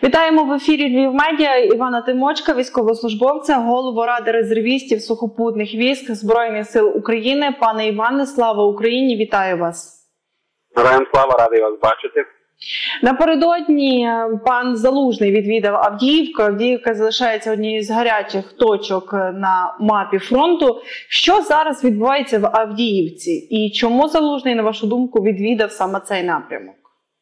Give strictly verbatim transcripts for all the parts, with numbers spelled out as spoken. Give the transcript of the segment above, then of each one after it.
Вітаємо в ефірі Львів Медіа Івана Тимочка, військовослужбовця, голову Ради резервістів сухопутних військ Збройних сил України. Пане Іване, слава Україні! Вітаю вас! Героям слава, радий вас бачити. Напередодні пан Залужний відвідав Авдіївку. Авдіївка залишається однією з гарячих точок на мапі фронту. Що зараз відбувається в Авдіївці? І чому Залужний, на вашу думку, відвідав саме цей напрямок?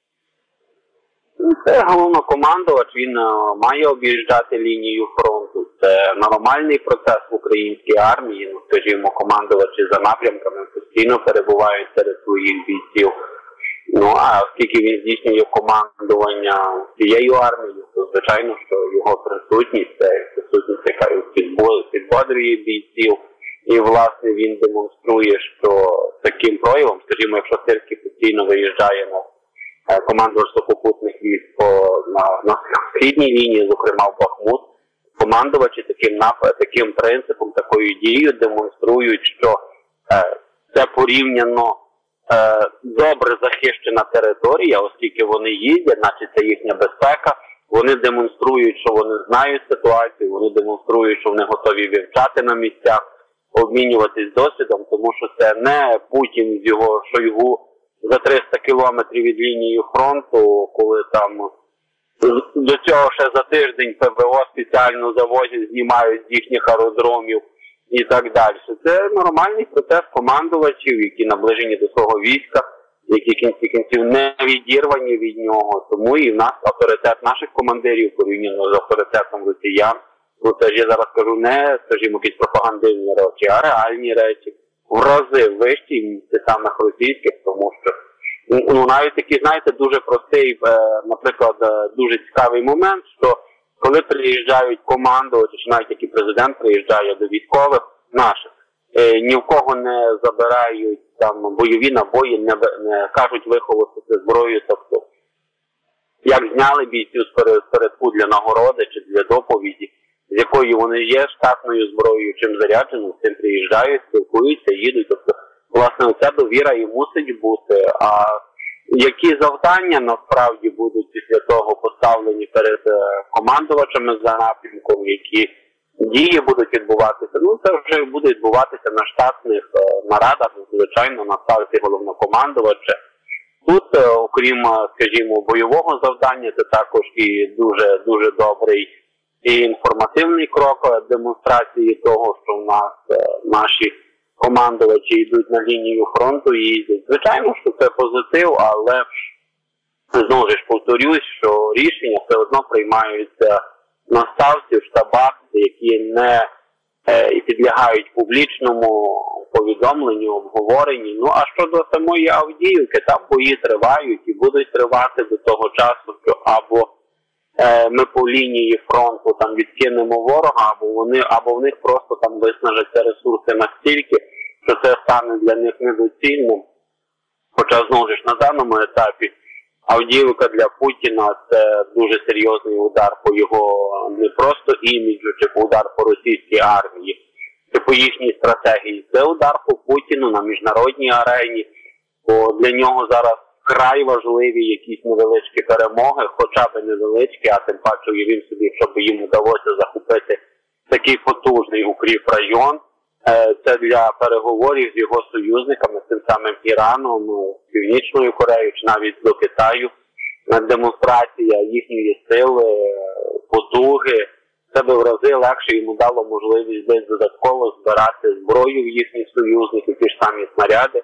Це головнокомандувач, він має об'їжджати лінію фронту. Це нормальний процес в українській армії. Ну, скажімо, командувачі за напрямками постійно перебувають серед своїх бійців. Ну, а оскільки він здійснює командування всією армією, то звичайно, що його присутність, це присутність, яка підбодрює бійців. І, власне, він демонструє, що таким проявом, скажімо, якщо Сирський постійно виїжджає на командувач сухопутних військ на, на східній лінії, зокрема в Бахмут, командувачі таким, таким принципом, такою дією демонструють, що е, це порівняно е, добре захищена територія, оскільки вони їздять, значить це їхня безпека, вони демонструють, що вони знають ситуацію, вони демонструють, що вони готові вивчати на місцях, обмінюватись досвідом, тому що це не Путін з його Шойгу за триста кілометрів від лінії фронту, коли там до цього ще за тиждень ПВО спеціально завозять, знімають з їхніх аеродромів і так далі. Це нормальний процес командувачів, які наближені до свого війська, які кінці кінців не відірвані від нього. Тому і в нас авторитет наших командирів порівняно з авторитетом росіян. Ну, це ж я зараз кажу не, скажімо, якісь пропагандивні речі, а реальні речі. В рази вищі, ніж ті самих російських, тому що, ну, навіть такий, знаєте, дуже простий, наприклад, дуже цікавий момент, що коли приїжджають командувачі, чи навіть який президент приїжджає до військових наших, ні в кого не забирають там бойові набої, не, не кажуть виховувати зброю, тобто, як зняли бійців з передку для нагороди чи для доповіді, з якою вони є штатною зброєю, чим зарядженим, з цим приїжджають, спілкуються, їдуть. Тобто, власне, оця довіра і мусить бути. А які завдання, насправді, будуть після того поставлені перед командувачами за напрямком, які дії будуть відбуватися, ну, це вже буде відбуватися на штатних нарадах, звичайно, на ставці головнокомандувача. Тут, окрім, скажімо, бойового завдання, це також і дуже, дуже добрий і інформативний крок демонстрації того, що в нас е, наші командувачі йдуть на лінію фронту і їздять. Звичайно, що це позитив, але знову ж повторюсь, що рішення все одно приймаються на ставці, в штабах, які не е, і підлягають публічному повідомленню, обговоренні. Ну, а щодо самої Авдіївки, там бої тривають і будуть тривати до того часу, що або ми по лінії фронту там відкинемо ворога, або вони, або в них просто там виснажаться ресурси настільки, що це стане для них недоцільним. Хоча, знову ж, на даному етапі Авдіївка для Путіна – це дуже серйозний удар по його не просто іміджу, чи по удар по російській армії, чи по їхній стратегії. Це удар по Путіну на міжнародній арені, бо для нього зараз вкрай важливі якісь невеличкі перемоги, хоча б невеличкі, а тим паче уявім собі, якщо б їм вдалося захопити такий потужний укріпрайон. Це для переговорів з його союзниками, з тим самим Іраном, Північною Кореєю, чи навіть до Китаю. Демонстрація їхньої сили, потуги. Це би в рази легше йому дало можливість десь додатково збирати зброю в їхніх союзників, ті ж самі снаряди,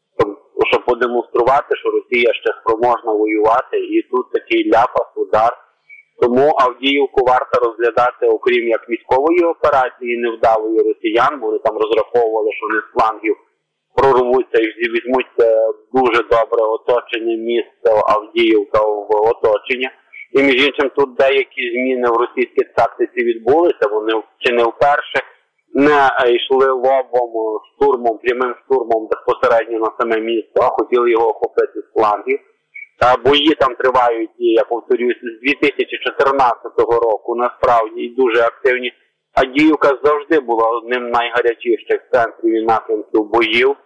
щоб подемонструвати, що Росія ще спроможна воювати, і тут такий ляпас, удар. Тому Авдіївку варто розглядати, окрім як військової операції невдалої росіян, бо вони там розраховували, що вони з флангів прорвуться і візьмуть дуже добре оточення міста Авдіївка в оточення. І, між іншим, тут деякі зміни в російській тактиці відбулися, вони чи не вперше не йшли лобом, штурмом, прямим штурмом безпосередньо на саме місто, а хотіли його охопити з флангів. Бої там тривають, я повторюсь, з дві тисячі чотирнадцятого року, насправді, і дуже активні. Авдіївка завжди була одним з найгарячіших центрів і напрямків боїв.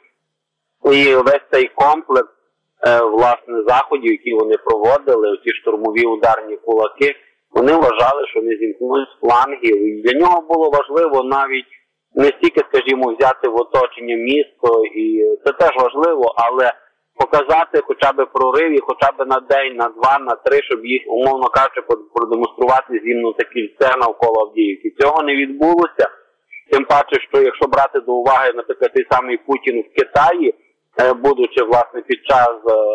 І весь цей комплекс, власне, заходів, які вони проводили, ці штурмові ударні кулаки, Вони вважали, що не зімкнуть з флангів. І для нього було важливо навіть не стільки, скажімо, взяти в оточення місто, і це теж важливо, але показати хоча б прорив, і хоча б на день, на два, на три, щоб їх, умовно кажучи, продемонструвати зімнуте кільце навколо Авдіївки. Цього не відбулося. Тим паче, що якщо брати до уваги, наприклад, той самий Путін в Китаї, будучи, власне, під час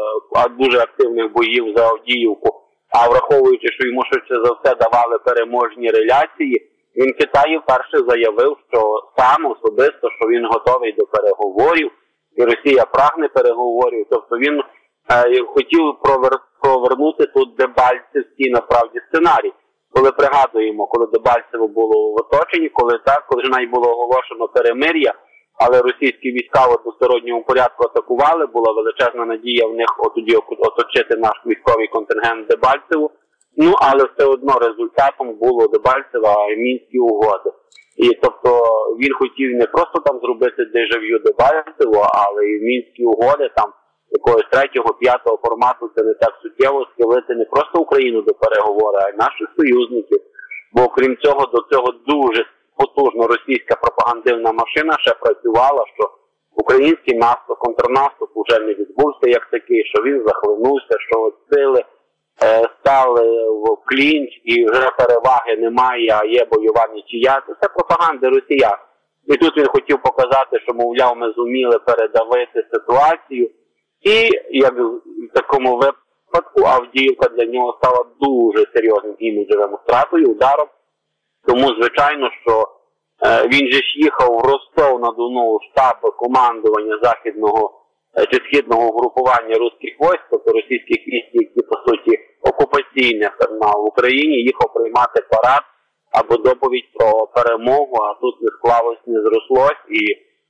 дуже активних боїв за Авдіївку, а враховуючи, що йому швидше за все давали переможні реляції, він в Китаї вперше заявив, що сам особисто, що він готовий до переговорів, і Росія прагне переговорів. Тобто він е, хотів провер... провернути тут Дебальцевський, насправді, сценарій. Коли пригадуємо, коли Дебальцево було в оточенні, коли так, коли навіть було оголошено перемир'я, але російські війська в односторонньому порядку атакували, була величезна надія в них тоді оточити наш військовий контингент Дебальцеву. Ну, але все одно результатом було Дебальцево, а й Мінські угоди. І тобто він хотів не просто там зробити дежав'ю Дебальцево, але і Мінські угоди там якогось третього, п'ятого формату, це не так суттєво, схилити не просто Україну до переговору, а й наших союзників. Бо крім цього, до цього дуже потужно російська пропагандивна машина ще працювала, що український наступ, контрнаступ уже не відбувся як такий, що він захлинувся, що от сили е, стали в клінч і вже переваги немає, а є бойова нічия. Це все пропаганда росіян. І тут він хотів показати, що, мовляв, ми зуміли передавити ситуацію. І, як в такому випадку, Авдіївка для нього стала дуже серйозним іміджевим втратою, ударом. Тому, звичайно, що е, він же ж їхав в Ростов-на-Дону, штаб командування західного е, чи східного групування руських військ, тобто російських військ, які, по суті, окупаційних на Україні, їхав приймати парад або доповідь про перемогу, а тут не склалось, не зрослось. І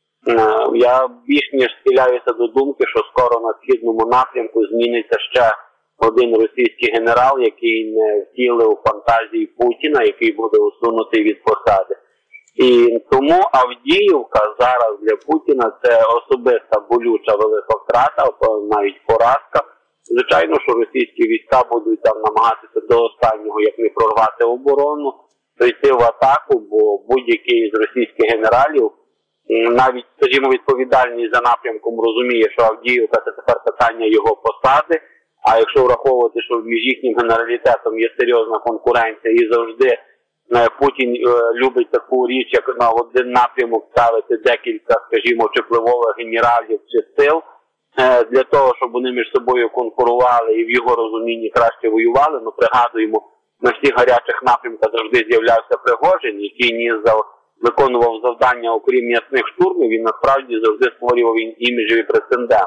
е, я більш ніж схиляюся до думки, що скоро на східному напрямку зміниться ще один російський генерал, який не втілив фантазії Путіна, який буде усунутий від посади. І тому Авдіївка зараз для Путіна це особиста болюча велика втрата, навіть поразка. Звичайно, що російські війська будуть там намагатися до останнього, як не прорвати оборону, прийти в атаку, бо будь-який з російських генералів, навіть, скажімо, відповідальний за напрямком, розуміє, що Авдіївка – це тепер питання його посади. А якщо враховувати, що між їхнім генералітетом є серйозна конкуренція і завжди Путін е, любить таку річ, як на один напрямок ставити декілька, скажімо, чи впливових генералів чи сил, е, для того, щоб вони між собою конкурували і в його розумінні краще воювали. Ну, пригадуємо, на всіх гарячих напрямках завжди з'являвся Пригожин, який ні за виконував завдання, окрім м'ясних штурмів, він насправді завжди створював іміджевий прецедент.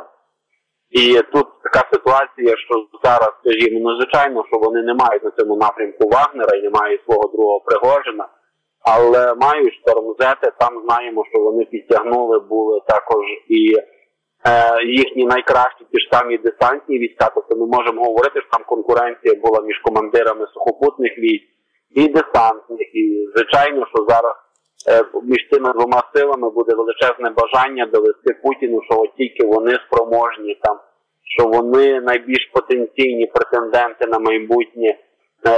І тут така ситуація, що зараз, скажімо, ну, звичайно, що вони не мають на цьому напрямку Вагнера і не мають свого другого Пригожина, але мають штормзети, там знаємо, що вони підтягнули були також і е, їхні найкращі ті ж самі десантні війська, тобто ми можемо говорити, що там конкуренція була між командирами сухопутних військ і десантних, і звичайно, що зараз між цими двома силами буде величезне бажання довести Путіну, що от тільки вони спроможні, там, що вони найбільш потенційні претенденти на майбутнє, е,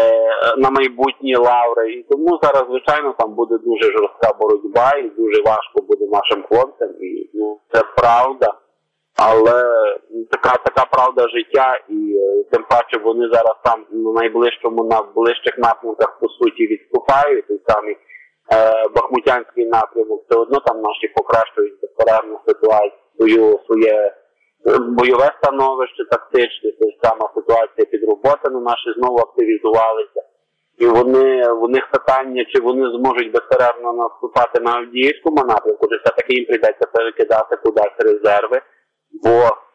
на майбутні лаври. І тому зараз, звичайно, там буде дуже жорстка боротьба і дуже важко буде нашим хлопцям. І ну, це правда, але така, така правда життя, і е, тим паче вони зараз там на найближчому, на ближчих напрямках, по суті, відступають, і самі Бахмутянський напрямок, все одно там наші покращують безперервну ситуацію, своє бойове становище тактичне, то сама ситуація під Роботино наші знову активізувалися. І вони, в них питання, чи вони зможуть безперервно наступати на Авдіївському напрямку, чи все-таки їм прийдеться перекидати кудись резерви, бо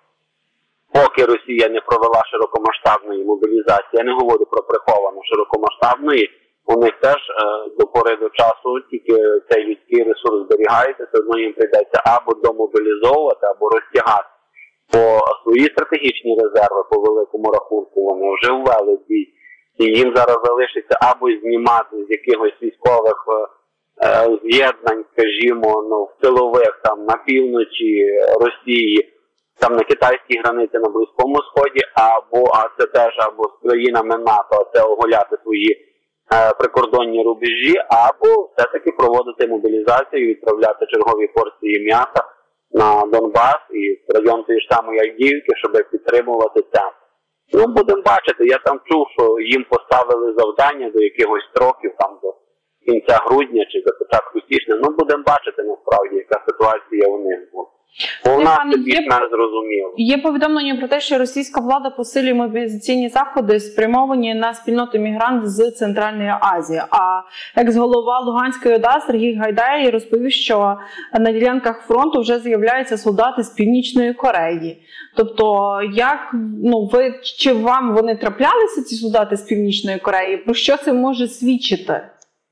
поки Росія не провела широкомасштабної мобілізації, я не говорю про приховану широкомасштабної, у них теж е, до пори до часу тільки цей людський ресурс зберігається, все одно їм прийдеться або домобілізовувати, або розтягати. Бо свої стратегічні резерви по великому рахунку вони вже ввели в бій. І їм зараз залишиться або знімати з якихось військових е, з'єднань, скажімо, ну, в тилових, там, на півночі Росії, там на китайській границі на Близькому Сході, або, а це теж або з країнами НАТО, це оголяти свої прикордонні рубежі, або все-таки проводити мобілізацію, відправляти чергові порції м'яса на Донбас і в район тієї ж самої Авдіївки, щоб підтримувати це. Ну, будемо бачити. Я там чув, що їм поставили завдання до якихось строків, там до кінця грудня чи до початку січня. Ну, будемо бачити насправді, яка ситуація у них була. Бо в нас це більш-менш зрозуміло. Є повідомлення про те, що російська влада посилює мобілізаційні заходи, спрямовані на спільноту мігрантів з Центральної Азії. А екс-голова Луганської ОДА Сергій Гайдай розповів, що на ділянках фронту вже з'являються солдати з Північної Кореї. Тобто, як, ну, ви, чи вам вони траплялися, ці солдати з Північної Кореї? Про що це може свідчити?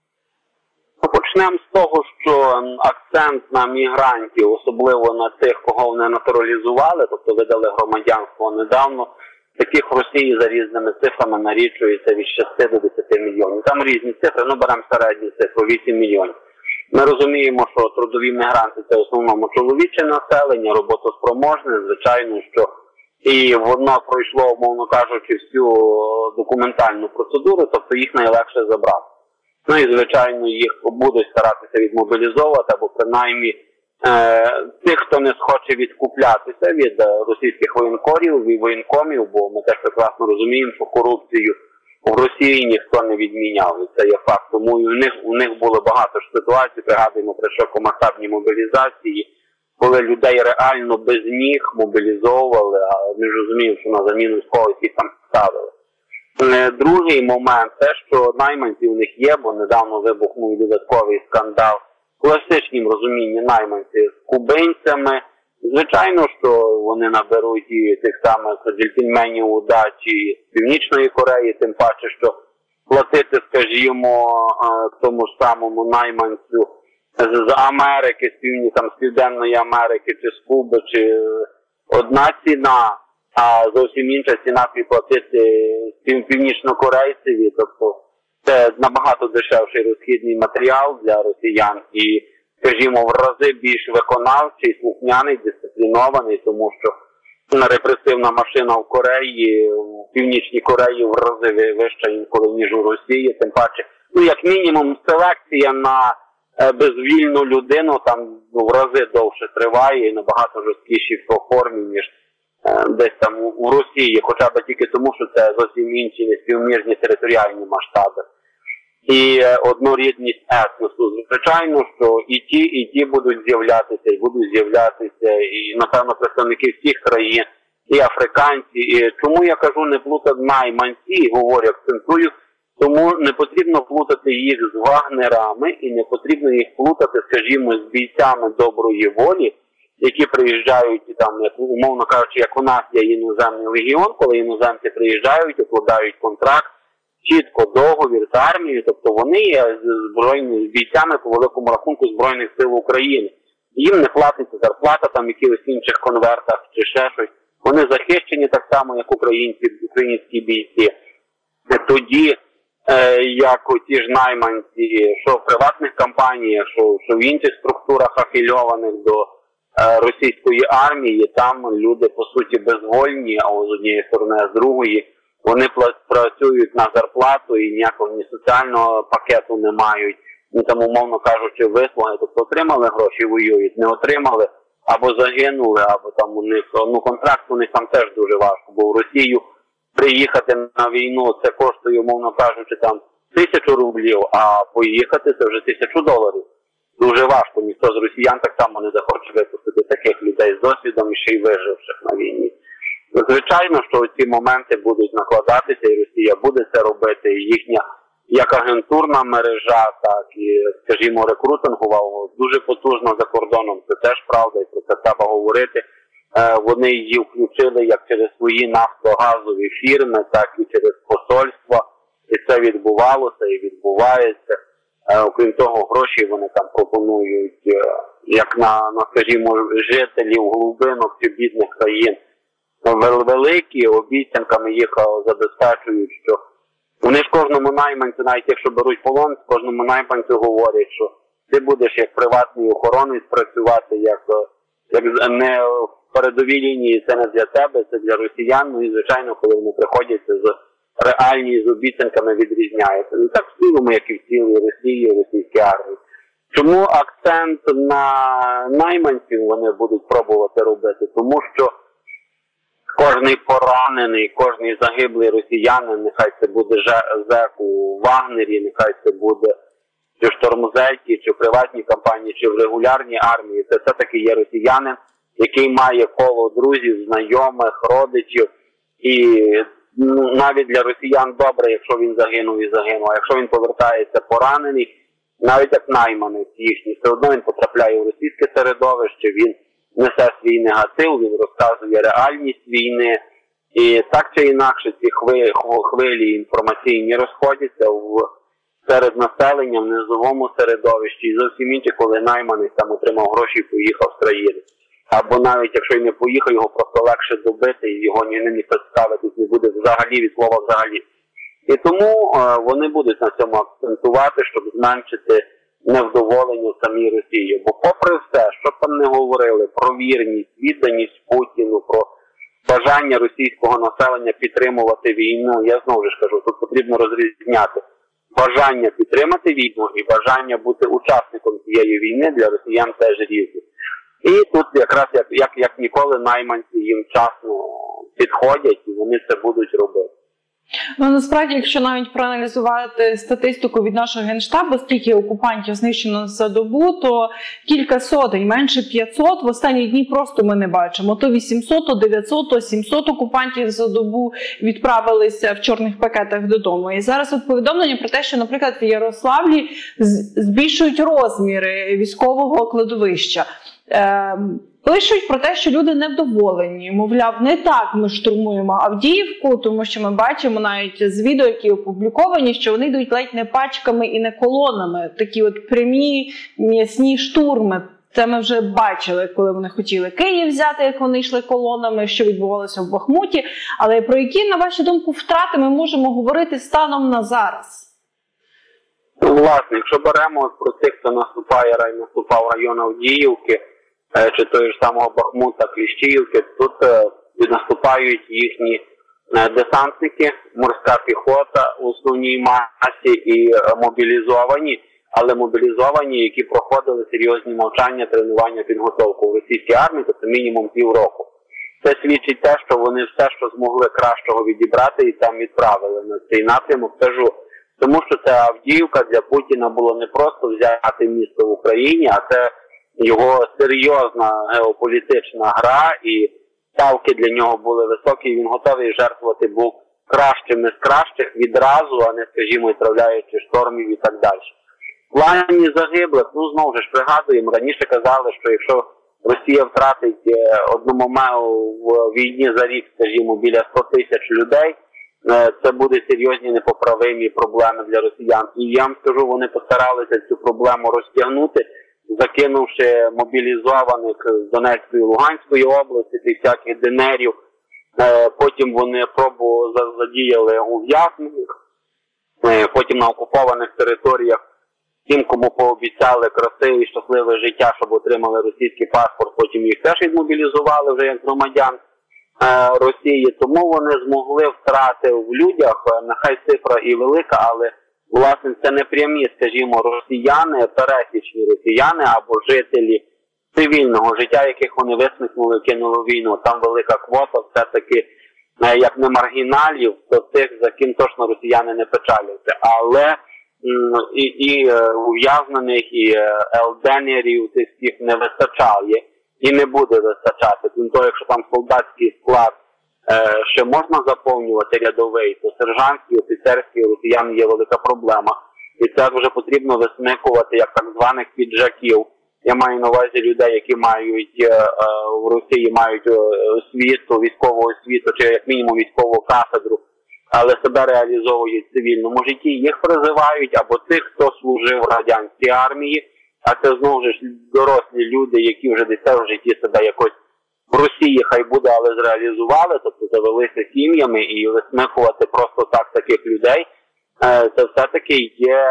Почнемо з того, що акцент на мігрантів, особливо на тих, кого вони натуралізували, тобто видали громадянство недавно, таких в Росії за різними цифрами нарічується від шести до десяти мільйонів. Там різні цифри, ну беремо середню цифру, вісім мільйонів. Ми розуміємо, що трудові мігранти – це в основному чоловіче населення, роботоспроможне, звичайно, що і воно пройшло, умовно кажучи, всю документальну процедуру, тобто їх найлегше забрати. Ну і, звичайно, їх будуть старатися відмобілізовувати, або принаймні е, тих, хто не схоче відкуплятися від російських воєнкорів і воєнкомів, бо ми теж прекрасно розуміємо, що корупцію в Росії ніхто не відміняв. І це є факт. Тому і у них, у них було багато ж ситуацій, пригадуємо про широкомасштабні мобілізації, коли людей реально без ніг мобілізовували, а ми ж розуміємо, що на заміну військових їх там ставили. Другий момент, те, що найманці у них є, бо недавно вибухнув додатковий скандал в класичнім розумінні найманці з кубинцями. Звичайно, що вони наберуть і тих самих джентльменів удачі з Північної Кореї, тим паче, що платити, скажімо, тому ж самому найманцю з Америки, з, Півні, там, з Південної Америки, чи з Куби, чи одна ціна, а зовсім інша ціна платити північнокорейцеві, тобто це набагато дешевший розхідний матеріал для росіян і, скажімо, в рази більш виконавчий, слухняний, дисциплінований, тому що репресивна машина в Кореї, в Північній Кореї в рази вища інколи, ніж у Росії, тим паче, ну, як мінімум, селекція на безвільну людину там в рази довше триває і набагато жорсткіші по формі, ніж десь там у Росії, хоча б тільки тому, що це зовсім інші неспівмірні територіальні масштаби. І однорідність етносу. Звичайно, що і ті, і ті будуть з'являтися, і будуть з'являтися, і, напевно, представники всіх країн, і африканці. І чому я кажу не плутати найманці, говорю, акцентую, тому не потрібно плутати їх з вагнерами, і не потрібно їх плутати, скажімо, з бійцями доброї волі, які приїжджають, там, як, умовно кажучи, як у нас є іноземний легіон, коли іноземці приїжджають, укладають контракт, чітко договір з армією, тобто вони є збройними бійцями по великому рахунку Збройних сил України. Їм не платиться зарплата там в якихось інших конвертах чи ще щось. Вони захищені так само, як українці, українські бійці. Тоді, е, як ті ж найманці, що в приватних компаніях, що, що в інших структурах афільованих до російської армії, там люди, по суті, безвольні, а з однієї сторони, а з другої, вони працюють на зарплату і ніякого ні соціального пакету не мають, ні там, умовно кажучи, вислуги, тобто отримали гроші, воюють, не отримали, або загинули, або там у них, ну, контракт у них там теж дуже важко, бо в Росію приїхати на війну, це коштує, умовно кажучи, там тисячу рублів, а поїхати це вже тисячу доларів. Дуже важко, ніхто з росіян так само не захоче випустити таких людей з досвідом і ще й виживших на війні. Звичайно, що ці моменти будуть накладатися, і Росія буде це робити, і їхня як агентурна мережа, так і, скажімо, рекрутингова дуже потужно за кордоном, це теж правда, і про це треба говорити. Вони її включили як через свої нафтогазові фірми, так і через посольства, і це відбувалося і відбувається. Окрім того, гроші вони там пропонують, як на, на скажімо, жителів глибинок чи бідних країн. Великі обіцянками їх забезпечують, що вони ж кожному найманцю, навіть якщо беруть полон, кожному найманцю говорять, що ти будеш як приватний охоронець працювати, як, як не в передовій лінії, це не для тебе, це для росіян. Ну і, звичайно, коли вони приходять з реальність з обіцянками відрізняється. Не так в цілому, як і в цілій Росії, російській армії. Чому акцент на найманців вони будуть пробувати робити? Тому що кожний поранений, кожний загиблий росіянин, нехай це буде зек у Вагнері, нехай це буде чи в Штормзеті, чи в приватній компанії, чи в регулярній армії, це все-таки є росіянин, який має коло друзів, знайомих, родичів. І ну, навіть для росіян добре, якщо він загинув і загинув. А якщо він повертається поранений, навіть як найманець їхній, все одно він потрапляє в російське середовище, він несе свій негатив, він розказує реальність війни. І так чи інакше ці хвилі, хвилі інформаційні розходяться в, серед населення, в низовому середовищі. І зовсім інше, коли найманець там отримав гроші і поїхав з країни. Або навіть якщо й не поїхав, його просто легше добити і його ні не представитись не буде взагалі, від слова взагалі. І тому е, вони будуть на цьому акцентувати, щоб зменшити невдоволення в самій Росії. Бо попри все, що там не говорили про вірність, відданість Путіну, про бажання російського населення підтримувати війну, я знову ж кажу, тут потрібно розрізняти бажання підтримати війну і бажання бути учасником цієї війни для росіян теж різні. І тут якраз як, як, як ніколи найманці їм вчасно підходять і вони це будуть робити. Ну, насправді, якщо навіть проаналізувати статистику від нашого Генштабу, скільки окупантів знищено за добу, то кілька сотень, менше п'ятсот в останні дні просто ми не бачимо. То вісімсот, то дев'ятсот, то сімсот окупантів за добу відправилися в чорних пакетах додому. І зараз от повідомлення про те, що, наприклад, в Ярославлі збільшують розміри військового кладовища. Ем... Пишуть про те, що люди невдоволені. Мовляв, не так ми штурмуємо Авдіївку, тому що ми бачимо навіть з відео, які опубліковані, що вони йдуть ледь не пачками і не колонами. Такі от прямі м'ясні штурми. Це ми вже бачили, коли вони хотіли Київ взяти, як вони йшли колонами, що відбувалося в Бахмуті. Але про які, на вашу думку, втрати ми можемо говорити станом на зараз? Власне, якщо беремо про тих, хто наступає, рай наступав в район Авдіївки, чи той ж самого Бахмута, Кліщіївки, тут наступають їхні десантники, морська піхота в основній масі і мобілізовані, але мобілізовані, які проходили серйозні навчання, тренування, підготовку в російській армії, тобто мінімум півроку. Це свідчить те, що вони все, що змогли кращого відібрати і там відправили на цей напрямок. Кажу, тому що це Авдіївка для Путіна було не просто взяти місто в Україні, а це його серйозна геополітична гра, і ставки для нього були високі, і він готовий жертвувати був кращими з кращих відразу, а не, скажімо, відправляючи штормів і так далі. В плані загиблих, ну, знову ж пригадуємо, раніше казали, що якщо Росія втратить одномоменту в війні за рік, скажімо, біля сто тисяч людей, це буде серйозні непоправимі проблеми для росіян. І я вам скажу, вони постаралися цю проблему розтягнути, закинувши мобілізованих з Донецької і Луганської області, тих всяких денерів. Потім вони пробу задіяли ув'язнених, потім на окупованих територіях тим, кому пообіцяли красиве і щасливе життя, щоб отримали російський паспорт, потім їх теж відмобілізували вже як громадян Росії. Тому вони змогли втрати в людях, нехай цифра і велика, але власне це не прямі, скажімо, росіяни, пересічні росіяни або жителі цивільного життя, яких вони висмикнули, кинули війну. Там велика квота, все-таки, як не маргіналів, то тих, за ким точно росіяни не печаляться. Але і, і ув'язнених, і елденерів цих всіх не вистачає і не буде вистачати. Крім того, якщо там солдатський склад е, ще можна заповнювати рядовий, то сержантський, офіцерський росіян є велика проблема. І це вже потрібно висмикувати як так званих піджаків. Я маю на увазі людей, які мають е, е, в Росії мають освіту, військову освіту, чи як мінімум військову кафедру, але себе реалізовують в цивільному житті. Їх призивають або тих, хто служив в радянській армії, а це знову ж дорослі люди, які вже десь в житті себе якось в Росії хай буде, але зреалізували, тобто завелися сім'ями, і висмикувати просто так таких людей, це все-таки є,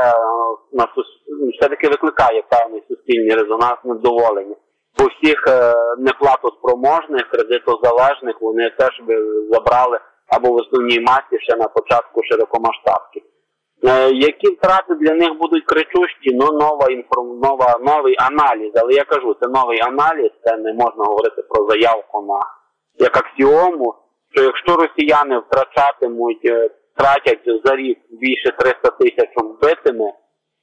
все-таки викликає певний суспільний резонанс, невдоволення. По всіх неплатоспроможних, кредитозалежних вони теж би забрали або в основній масі ще на початку широкомасштабки. Е, які втрати для них будуть кричущі? Ну, нова інформ... нова, новий аналіз. Але я кажу, це новий аналіз, це не можна говорити про заявку на як аксіому, що якщо росіяни втрачатимуть, е, тратять за рік більше триста тисяч вбитими,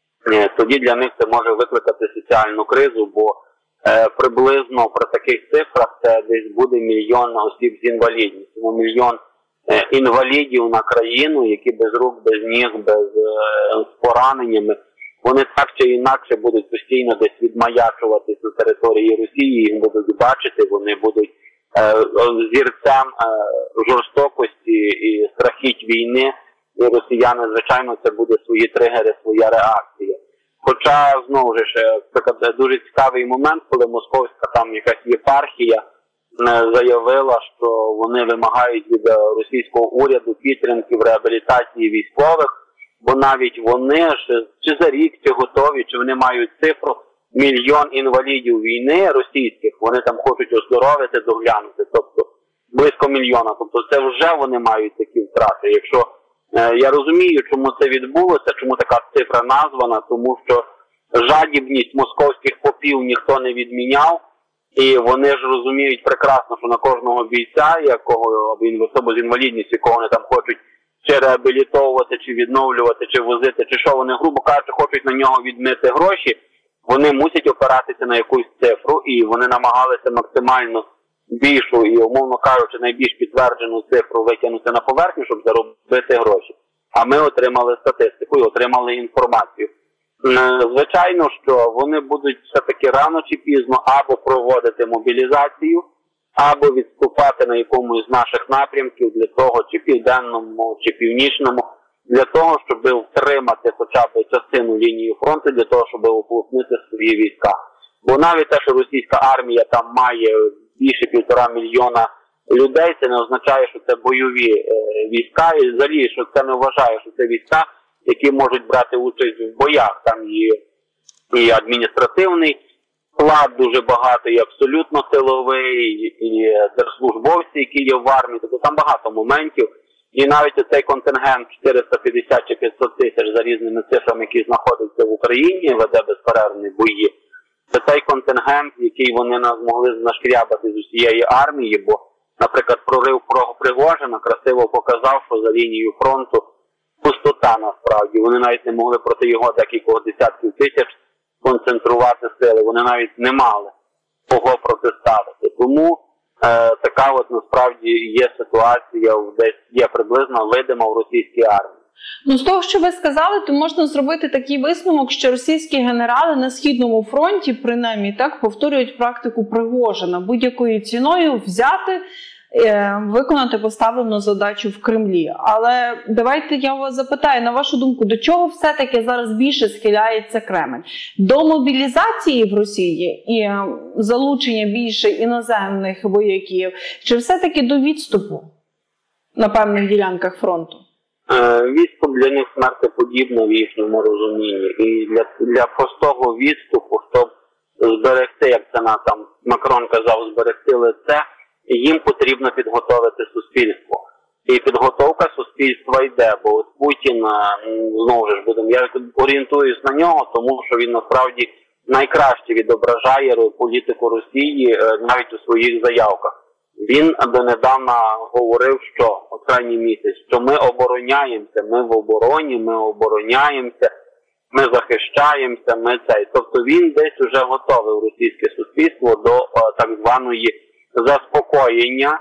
е, тоді для них це може викликати соціальну кризу, бо е, приблизно при таких цифрах це десь буде мільйон осіб з інвалідністю, ну, мільйон інвалідів на країну, які без рук, без ніг, без е, з пораненнями, вони так чи інакше будуть постійно десь відмаячуватись на території Росії, їх будуть бачити, вони будуть е, зірцем е, жорстокості і страхіть війни, і росіяни, звичайно, це буде свої тригери, своя реакція. Хоча, знову ж, це дуже цікавий момент, коли московська там якась єпархія заявила, що вони вимагають від російського уряду підтримки в реабілітації військових, бо навіть вони ж чи за рік, чи готові, чи вони мають цифру мільйон інвалідів війни російських, вони там хочуть оздоровити, доглянути, тобто близько мільйона, тобто це вже вони мають такі втрати. Якщо е, я розумію, чому це відбулося, чому така цифра названа, тому що жадібність московських попів ніхто не відміняв. І вони ж розуміють прекрасно, що на кожного бійця, якого або особу з інвалідністю, якого вони там хочуть чи реабілітовувати, чи відновлювати, чи возити, чи що, вони, грубо кажучи, хочуть на нього відмити гроші, вони мусять опиратися на якусь цифру, і вони намагалися максимально більшу і, умовно кажучи, найбільш підтверджену цифру витягнути на поверхню, щоб заробити гроші. А ми отримали статистику і отримали інформацію. Звичайно, що вони будуть все-таки рано чи пізно або проводити мобілізацію, або відступати на якомусь з наших напрямків для того, чи південному, чи північному, для того, щоб втримати хоча б частину лінії фронту, для того, щоб ополоснити свої війська. Бо навіть те, що російська армія там має більше півтора мільйона людей, це не означає, що це бойові е, війська, і взагалі, що це не вважає, що це війська, які можуть брати участь в боях. Там є і адміністративний склад дуже багато, і абсолютно силовий, і держслужбовці, які є в армії. Тобто там багато моментів. І навіть цей контингент чотириста п'ятдесят чи п'ятсот тисяч за різними цифрами, які знаходяться в Україні, веде безперервні бої. Це той контингент, який вони змогли нашкрябати з усієї армії, бо, наприклад, прорив Пригожина красиво показав, що за лінією фронту пустота насправді. Вони навіть не могли проти його декількох десятків тисяч концентрувати сили. Вони навіть не мали кого протиставити. Тому е, така от насправді є ситуація, десь є приблизно видима в російській армії. Ну, з того, що ви сказали, то можна зробити такий висновок, що російські генерали на Східному фронті, принаймні так, повторюють практику Пригожина. Будь-якою ціною взяти, е, виконати поставлену задачу в Кремлі. Але давайте я вас запитаю, на вашу думку, до чого все-таки зараз більше схиляється Кремль? До мобілізації в Росії і е, залучення більше іноземних вояків? Чи все-таки до відступу на певних ділянках фронту? Відступ для них смертеподібно в їхньому розумінні. І для, для простого відступу, щоб зберегти, як це на там Макрон казав, зберегти лице, їм потрібно підготовити суспільство. І підготовка суспільства йде, бо от Путін, знову ж будемо, я орієнтуюсь на нього, тому що він насправді найкраще відображає політику Росії навіть у своїх заявках. Він донедавна говорив, що останній місяць, що ми обороняємося, ми в обороні, ми обороняємося, ми захищаємося, ми цей. Тобто він десь уже готовий російське суспільство до о, так званої заспокоєння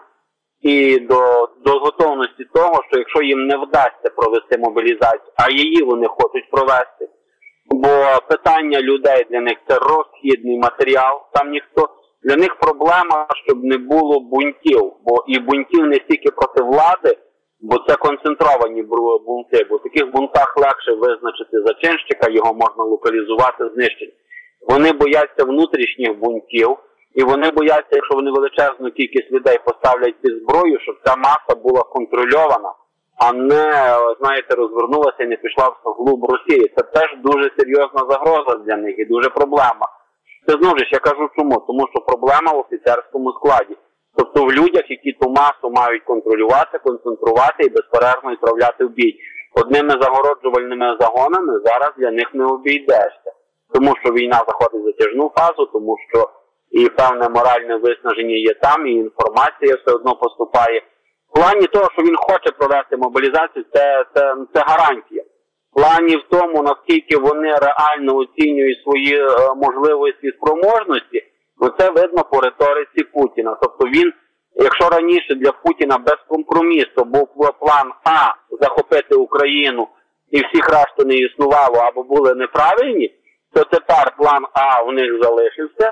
і до, до готовності того, що якщо їм не вдасться провести мобілізацію, а її вони хочуть провести, бо питання людей для них – це розхідний матеріал, там ніхто... Для них проблема, щоб не було бунтів, бо і бунтів не стільки проти влади, бо це концентровані бунти, бо в таких бунтах легше визначити зачинщика, його можна локалізувати, знищити. Вони бояться внутрішніх бунтів, і вони бояться, якщо вони величезну кількість людей поставлять під зброю, щоб ця маса була контрольована, а не, знаєте, розвернулася і не пішла в глуб Росії. Це теж дуже серйозна загроза для них і дуже проблема. Це знову ж, я кажу чому, тому що проблема в офіцерському складі. Тобто в людях, які ту масу мають контролювати, концентрувати і безперервно відправляти в бій. Одними загороджувальними загонами зараз для них не обійдешся. Тому що війна заходить в затяжну фазу, тому що і певне моральне виснаження є там, і інформація все одно поступає. В плані того, що він хоче провести мобілізацію, це, це, це гарантія. В плані в тому, наскільки вони реально оцінюють свої е, можливості і спроможності, ну це видно по риториці Путіна. Тобто він, якщо раніше для Путіна без компромісу був план А захопити Україну і всіх решту не існувало або були неправильні, то тепер план А у них залишився,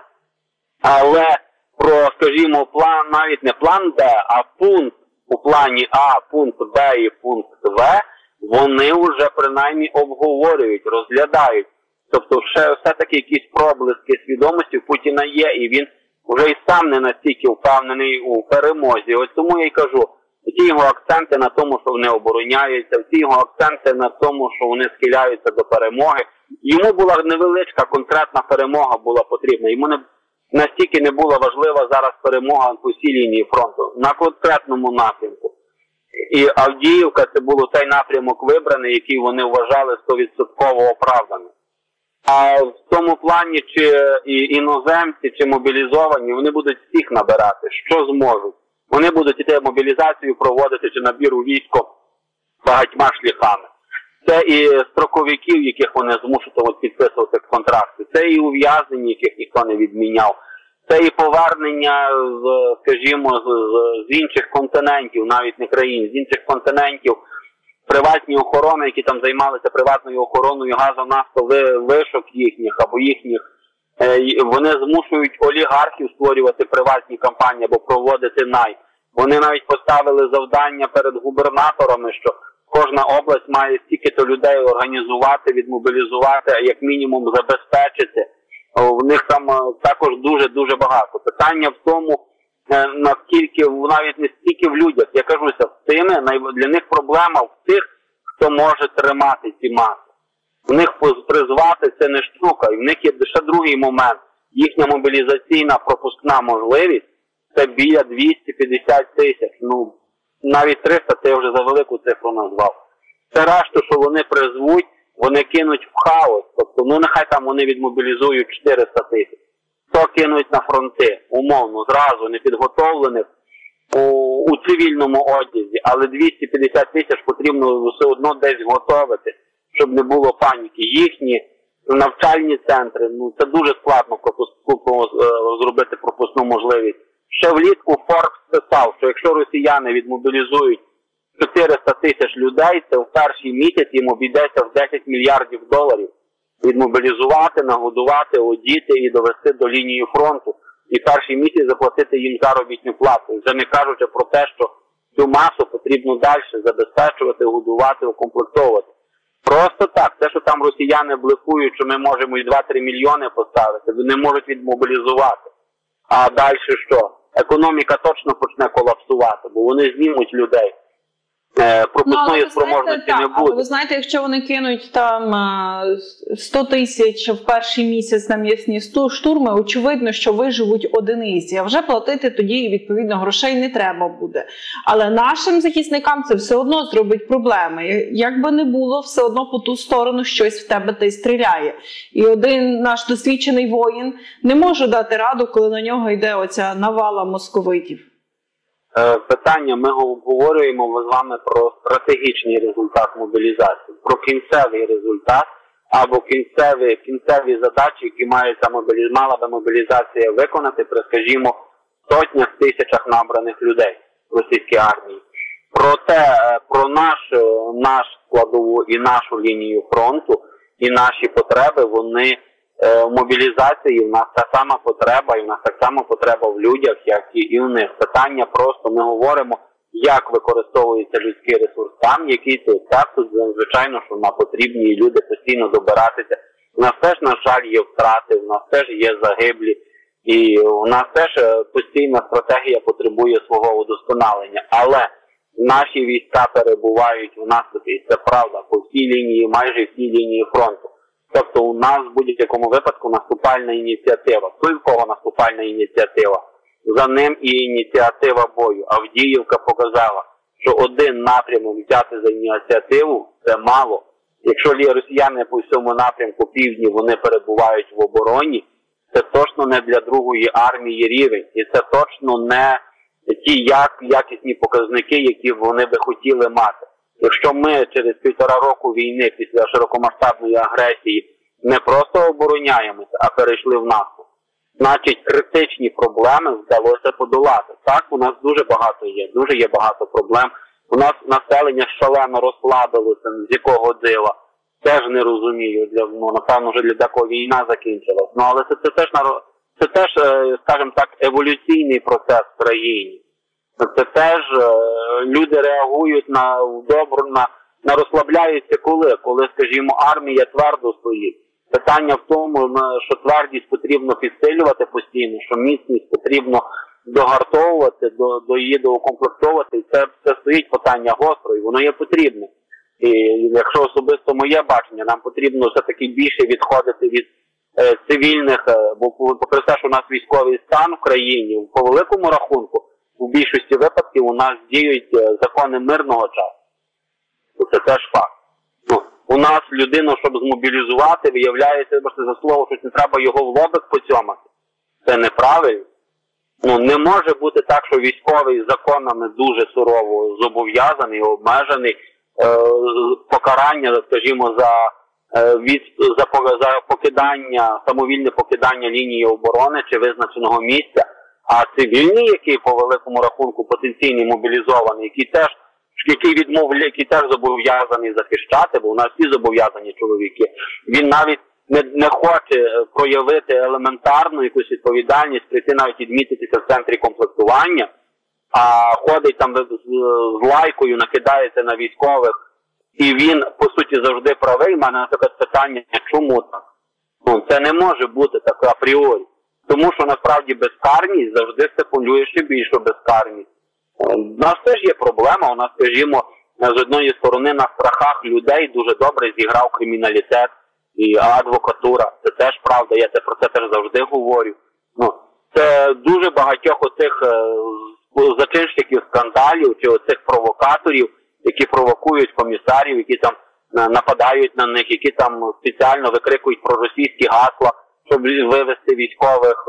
але про, скажімо, план, навіть не план Б, а пункт у плані А, пункт Б і пункт В, вони вже принаймні обговорюють, розглядають. Тобто ще все-таки якісь проблиски свідомості в Путіна є, і він вже і сам не настільки впевнений у перемозі. Ось тому я й кажу, ті його акценти на тому, що вони обороняються, ті його акценти на тому, що вони схиляються до перемоги. Йому була невеличка конкретна перемога була потрібна. Йому не настільки не була важлива зараз перемога по всій лінії фронту, на конкретному напрямку. І Авдіївка – це був той напрямок вибраний, який вони вважали сто відсотків оправданим. А в тому плані, чи іноземці, чи мобілізовані, вони будуть всіх набирати, що зможуть. Вони будуть іти мобілізацію проводити, чи набір у військо багатьма шляхами. Це і строковиків, яких вони змушували підписувати контракти. Це і ув'язнені, яких ніхто не відміняв. Це і повернення, з, скажімо, з, з інших континентів, навіть не країн, з інших континентів, приватні охорони, які там займалися приватною охороною газонафтовишок їхніх або їхніх. Вони змушують олігархів створювати приватні компанії або проводити найм. Вони навіть поставили завдання перед губернаторами, що кожна область має стільки-то людей організувати, відмобілізувати, а як мінімум забезпечити. В них там також дуже-дуже багато. Питання в тому, наскільки, навіть не стільки в людях, я кажуся, в тими, для них проблема в тих, хто може тримати ці маси. В них призвати це не штука, і в них є ще другий момент. Їхня мобілізаційна пропускна можливість – це біля двісті п'ятдесят тисяч. Ну, навіть триста – це я вже за велику цифру назвав. Це решту, що вони призвуть, вони кинуть в хаос. Тобто, ну нехай там вони відмобілізують чотириста тисяч. То кинуть на фронти, умовно, зразу, непідготовлених, у, у цивільному одязі. Але двісті п'ятдесят тисяч потрібно все одно десь готовити, щоб не було паніки. Їхні навчальні центри, ну це дуже складно пропуску, зробити пропускну можливість. Ще влітку Forbes писав, що якщо росіяни відмобілізують чотириста тисяч людей, це в перший місяць їм обійдеться в десять мільярдів доларів. Відмобілізувати, нагодувати, одіти і довести до лінії фронту. І перший місяць заплатити їм заробітну плату. Вже не кажучи про те, що цю масу потрібно далі забезпечувати, годувати, укомплектовувати. Просто так, те, що там росіяни блефують, що ми можемо і два-три мільйони поставити, вони можуть відмобілізувати. А далі що? Економіка точно почне колапсувати, бо вони знімуть людей. Пропускної ну, спроможності знаєте, не буде. Але ви знаєте, якщо вони кинуть там сто тисяч в перший місяць на м'ясні штурми, очевидно, що виживуть одиниці, а вже платити тоді, відповідно, грошей не треба буде. Але нашим захисникам це все одно зробить проблеми. Як би не було, все одно по ту сторону щось в тебе та й стріляє. І один наш досвідчений воїн не може дати раду, коли на нього йде оця навала московитів. Питання, ми обговорюємо з вами про стратегічний результат мобілізації, про кінцевий результат або кінцеві, кінцеві задачі, які мається мобіліз... мала би мобілізація виконати при, скажімо, сотнях тисячах набраних людей в російській армії. Проте про нашу, наш складову і нашу лінію фронту, і наші потреби, вони в мобілізації, в нас та сама потреба, і в нас так само потреба в людях, як і в них. Питання просто, ми говоримо, як використовується людський ресурс там, який тут. Так, тут, звичайно, що нам потрібні люди постійно добиратися. У нас теж, на жаль, є втрати, у нас теж є загиблі, і у нас теж постійна стратегія потребує свого удосконалення. Але наші війська перебувають в наступі, це правда, по всій лінії, майже всій лінії фронту. Тобто у нас в будь-якому випадку наступальна ініціатива. Той, в кого наступальна ініціатива? за ним і ініціатива бою. Авдіївка показала, що один напрямок взяти за ініціативу – це мало. Якщо росіяни по всьому напрямку півдні вони перебувають в обороні, це точно не для другої армії рівень. І це точно не ті як, якісні показники, які вони би хотіли мати. Якщо ми через півтора року війни після широкомасштабної агресії не просто обороняємося, а перейшли в наступ, значить критичні проблеми вдалося подолати. Так, у нас дуже багато є, дуже є багато проблем. У нас населення шалено розслабилося, з якого дива. Теж не розумію, для, ну, напевно, вже для такого війна закінчилась. Ну, але це, це теж, це теж, скажімо так, еволюційний процес в країні. Це теж люди реагують на добру, на, на розслабляються коли? Коли, скажімо, армія твердо стоїть. Питання в тому, що твердість потрібно підсилювати постійно, що міцність потрібно догартовувати, до, до її доукомплектовувати. І це, це стоїть питання гостро, і воно є потрібне. І якщо особисто моє бачення, нам потрібно все-таки більше відходити від е, цивільних, е, бо попри те, що у нас військовий стан в країні, по великому рахунку, у більшості випадків у нас діють е, закони мирного часу. Це теж факт. Ну, у нас людину, щоб змобілізувати, виявляється, за слово, що не треба його в лобик поцьомати. Це неправильно. Ну, не може бути так, що військовий законами дуже сурово зобов'язаний, обмежений, е, покарання, скажімо, за, е, від, за, за покидання, самовільне покидання лінії оборони чи визначеного місця, а цивільний, який по великому рахунку потенційний мобілізований, який теж, який відмовляє, який теж зобов'язаний захищати, бо у нас всі зобов'язані чоловіки, він навіть не, не хоче проявити елементарну якусь відповідальність, прийти навіть відмітитися в центрі комплектування, а ходить там з, з лайкою, накидається на військових, і він, по суті, завжди правий. У мене таке питання, чому так? Ну, це не може бути так апріорі. Тому що, насправді, безкарність завжди стимулює ще більшу безкарність. У нас теж є проблема, у нас, скажімо, з одної сторони на страхах людей дуже добре зіграв криміналітет і адвокатура. Це теж правда, я про це теж завжди говорю. Ну, це дуже багатьох оцих зачинщиків скандалів чи оцих провокаторів, які провокують комісарів, які там нападають на них, які там спеціально викрикують проросійські гасла, щоб вивести військових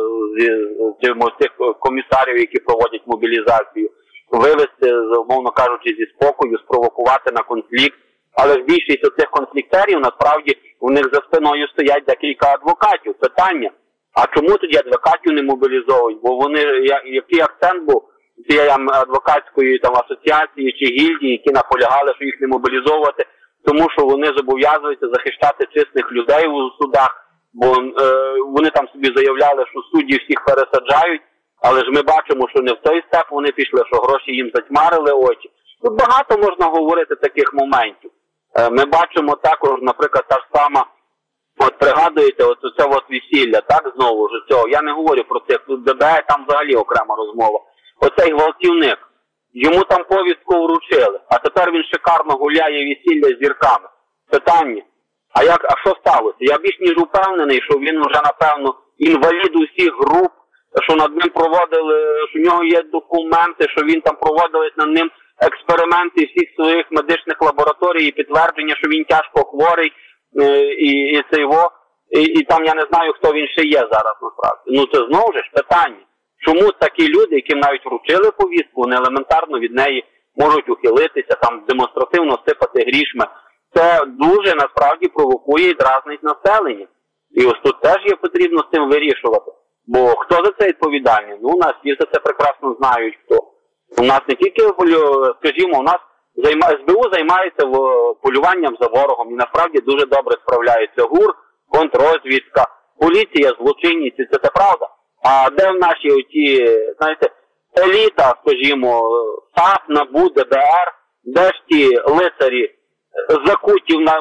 з цих комісарів, які проводять мобілізацію, вивести, умовно кажучи, зі спокою, спровокувати на конфлікт. Але ж більшість оцих конфліктерів, насправді, у них за спиною стоять декілька адвокатів. Питання, а чому тоді адвокатів не мобілізовують? Бо вони, який акцент був цієї адвокатської там асоціації чи гільдії, які наполягали, що їх не мобілізовувати, тому що вони зобов'язуються захищати чесних людей у судах, бо е, вони там собі заявляли, що судді всіх пересаджають, але ж ми бачимо, що не в той степ вони пішли, що гроші їм затьмарили очі. Тут багато можна говорити таких моментів. Е, ми бачимо також, наприклад, та ж сама, от пригадуєте, от це от весілля, так, знову ж цього, я не говорю про цих, тут ДБР, там взагалі окрема розмова. Оцей гвалтівник, йому там повістку вручили, а тепер він шикарно гуляє весілля з зірками. Питання, а як, а що сталося? Я більш ніж упевнений, що він вже, напевно, інвалід усіх груп, що над ним проводили, що в нього є документи, що він там проводились над ним експерименти всіх своїх медичних лабораторій і підтвердження, що він тяжко хворий, і, і це його, і, і там я не знаю, хто він ще є зараз насправді. Ну це знову ж питання. Чому такі люди, яким навіть вручили повістку, вони елементарно від неї можуть ухилитися, там демонстративно сипати грішми? Це дуже насправді провокує і дразнить населення. І ось тут теж є потрібно з цим вирішувати. Бо хто за це відповідальний? Ну, у нас всі за це прекрасно знають хто. У нас не тільки, скажімо, у нас ес бе у займається полюванням за ворогом і насправді дуже добре справляється ГУР, контррозвідка, поліція, злочинність, це це правда. А де в наші оті, знаєте, еліта, скажімо, САП, НАБУ, ДБР, де ж ті лицарі закуті в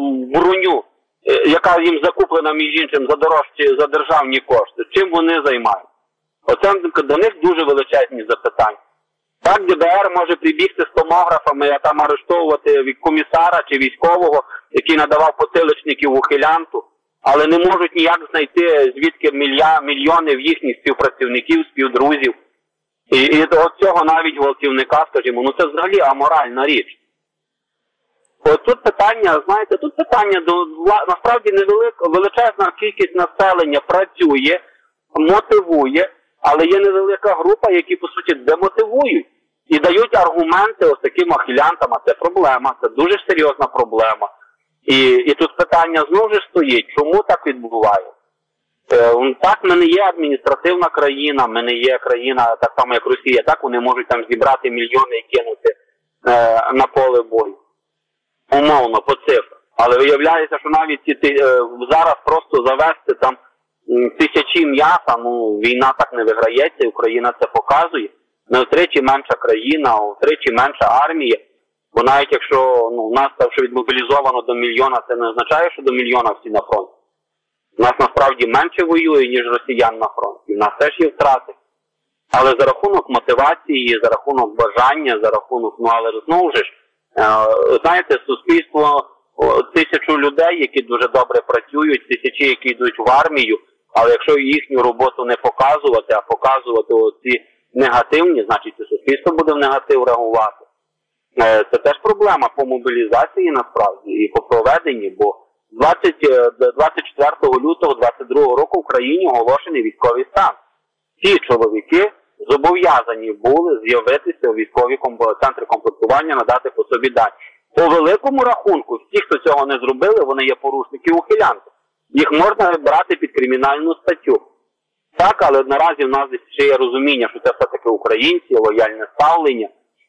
броню, яка їм закуплена, між іншим, за дорожчі, за державні кошти? Чим вони займаються? Оце до них дуже величезні запитання. Так, ДБР може прибігти з томографами, а там арештовувати комісара чи військового, який надавав потиличників ухилянту. але не можуть ніяк знайти звідки мілья, мільйонів їхніх співпрацівників, співдрузів. І, і от цього навіть гвалтівника, скажімо, ну це взагалі аморальна річ. От тут питання, знаєте, тут питання, до насправді невелика, величезна кількість населення працює, мотивує, але є невелика група, які, по суті, демотивують і дають аргументи ось таким ахілянтам, а це проблема, це дуже серйозна проблема. І, і тут питання знову ж стоїть, чому так відбувається? Е, так, ми не є адміністративна країна, ми не є країна, так само як Росія, так вони можуть там зібрати мільйони і кинути е, на поле бою. Умовно, по цифрах. Але виявляється, що навіть ці, е, зараз просто завести там тисячі м'яса, ну війна так не виграється, і Україна це показує. Ми втричі менша країна, втричі менша армія. Бо навіть якщо ну, у нас там що відмобілізовано до мільйона, це не означає, що до мільйона всі на фронті. У нас насправді менше воює, ніж росіян на фронті. У нас теж є втрати. Але за рахунок мотивації, за рахунок бажання, за рахунок, ну але знову ж, е, знаєте, суспільство, о, тисячу людей, які дуже добре працюють, тисячі, які йдуть в армію, але якщо їхню роботу не показувати, а показувати оці негативні, значить і суспільство буде в негатив реагувати. Це теж проблема по мобілізації насправді і по проведенні, бо двадцять четвертого лютого двадцять другого року в Україні оголошений військовий стан. Ці чоловіки зобов'язані були з'явитися у військові центри комплектування, надати по собі дані. По великому рахунку, всі, хто цього не зробили, вони є порушники ухилянти. Їх можна брати під кримінальну статтю. Так, але наразі в нас ще є розуміння, що це все-таки українці, лояльне ставлення.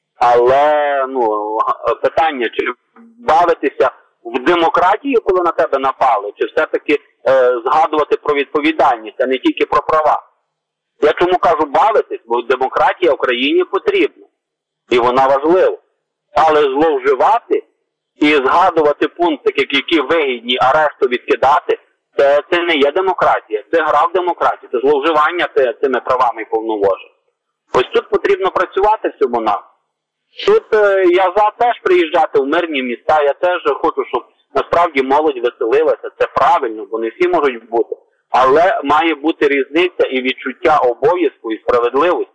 Але, ну, питання, чи бавитися в демократію, коли на тебе напали, чи все-таки е, згадувати про відповідальність, а не тільки про права. Я чому кажу бавитись, бо демократія в Україні потрібна. І вона важлива. Але зловживати і згадувати пункти, які вигідні, а решту відкидати, це, це не є демократія. Це гра в демократію, це зловживання цими правами і повноважень. Ось тут потрібно працювати в цьому нам. Тут е, я за теж приїжджати в мирні міста, я теж хочу, щоб насправді молодь веселилася, це правильно, бо не всі можуть бути. Але має бути різниця і відчуття обов'язку і справедливості.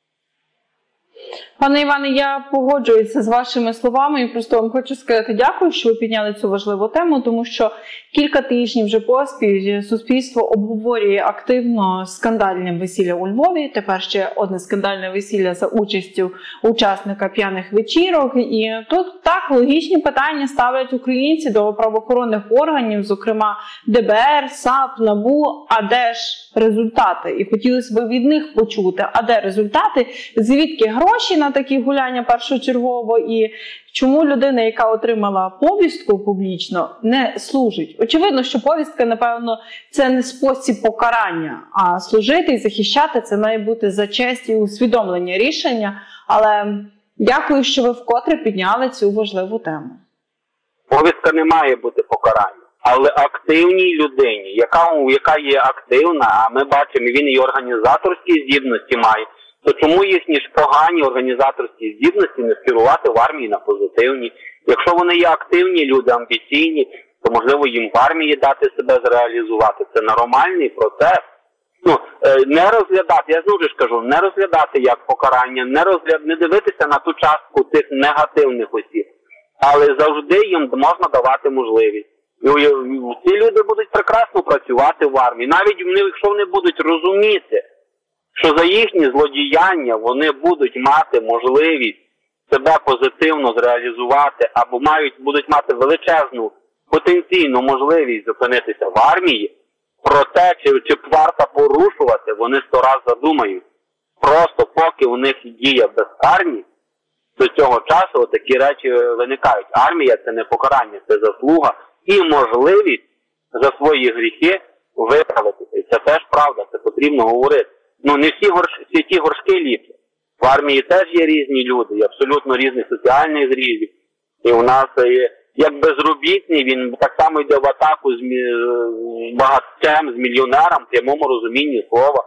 Пане Іване, я погоджуюся з вашими словами і просто вам хочу сказати дякую, що ви підняли цю важливу тему, тому що кілька тижнів вже поспіль суспільство обговорює активно скандальне весілля у Львові, тепер ще одне скандальне весілля за участю учасника п'яних вечірок. І тут так логічні питання ставлять українці до правоохоронних органів, зокрема Д Б Р, САП, НАБУ, а де ж результати? І хотілося б від них почути, а де результати, звідки гроші на такі гуляння першочергово, і чому людина, яка отримала повістку публічно, не служить. Очевидно, що повістка, напевно, це не спосіб покарання, а служити і захищати – це має бути за честь і усвідомлення рішення. Але дякую, що ви вкотре підняли цю важливу тему. Повістка не має бути покаранням. Але активній людині, яка, яка є активна, а ми бачимо, він і організаторські здібності має, то чому їхні ж погані організаторські здібності не скерувати в армії на позитивні? Якщо вони є активні люди, амбіційні, то можливо їм в армії дати себе зреалізувати. Це нормальний процес. Ну, не розглядати, я знову ж кажу, не розглядати як покарання, не, розгляд, не дивитися на ту частку цих негативних осіб, але завжди їм можна давати можливість. Ці люди будуть прекрасно працювати в армії, навіть якщо вони будуть розуміти, що за їхні злодіяння вони будуть мати можливість себе позитивно зреалізувати або мають, будуть мати величезну потенційну можливість зупинитися в армії, про те, чи, чи варто порушувати, вони сто раз задумають. Просто поки у них діє безкарність, до цього часу такі речі виникають. Армія – це не покарання, це заслуга і можливість за свої гріхи виправитися. І це теж правда, це потрібно говорити. Ну, не всі, горш... всі ті горшки ліпші. В армії теж є різні люди, є абсолютно різних соціальних зрізів. І у нас є, як безробітний, він так само йде в атаку з мі... багатцем, з мільйонером, в прямому розумінні слова.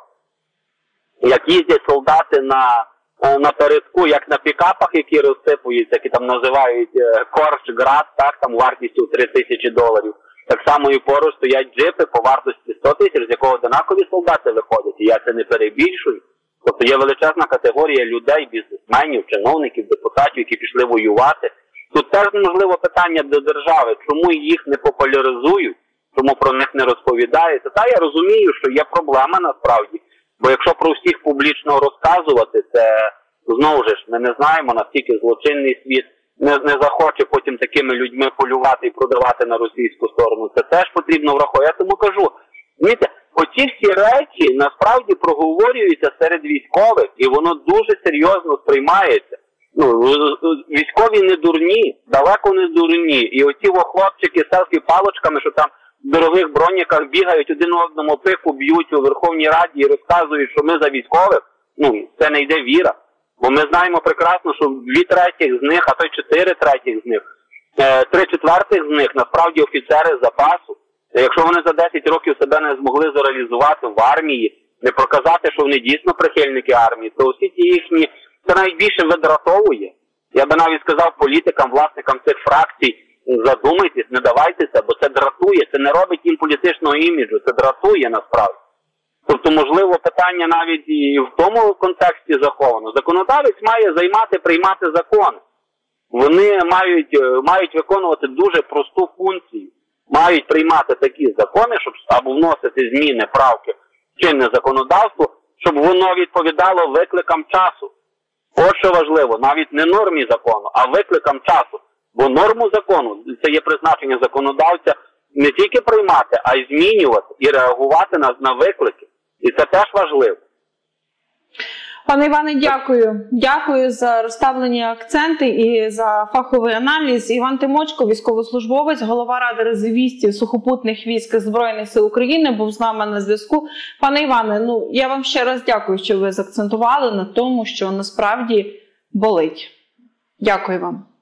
Як їздять солдати на, на передку, як на пікапах, які розсипуються, які там називають Корч, Град, так, там вартістю три тисячі доларів. Так само і поруч стоять джипи по вартості сто тисяч, з якого однакові солдати виходять. І я це не перебільшую. Тобто є величезна категорія людей, бізнесменів, чиновників, депутатів, які пішли воювати. Тут теж, можливо, питання до держави, чому їх не популяризують, чому про них не розповідається. Та я розумію, що є проблема насправді, бо якщо про всіх публічно розказувати, це знову ж ми не знаємо, наскільки злочинний світ не, не захоче потім такими людьми полювати і продавати на російську сторону. Це теж потрібно враховувати. Я тому кажу, знаєте, оці всі речі насправді проговорюються серед військових, і воно дуже серйозно сприймається. Ну, військові не дурні, далеко не дурні. І оці хлопчики з селфі-палочками, що там в дорогих броніках бігають, один одному пику б'ють у Верховній Раді і розказують, що ми за військових, ну, це не йде віра. Бо ми знаємо прекрасно, що дві третіх з них, а то й чотири третіх з них, три четвертих з них насправді офіцери запасу. Якщо вони за десять років себе не змогли зреалізувати в армії, не показати, що вони дійсно прихильники армії, то всі ті їхні, це навіть більше видратовує. Я би навіть сказав політикам, власникам цих фракцій, задумайтесь, не давайтеся, бо це дратує, це не робить їм політичного іміджу, це дратує насправді. Тобто, можливо, питання навіть і в тому контексті заховано. Законодавець має займати, приймати закони. Вони мають, мають виконувати дуже просту функцію. Мають приймати такі закони, щоб або вносити зміни, правки в чинне законодавство, щоб воно відповідало викликам часу. От що важливо, навіть не нормі закону, а викликам часу. Бо норму закону, це є призначення законодавця, не тільки приймати, а й змінювати і реагувати на, на виклики. І це теж важливо. Пане Іване, дякую. Дякую за розставлені акценти і за фаховий аналіз. Іван Тимочко, військовослужбовець, голова Ради резервістів сухопутних військ Збройних сил України, був з нами на зв'язку. Пане Іване, ну я вам ще раз дякую, що ви заакцентували на тому, що насправді болить. Дякую вам.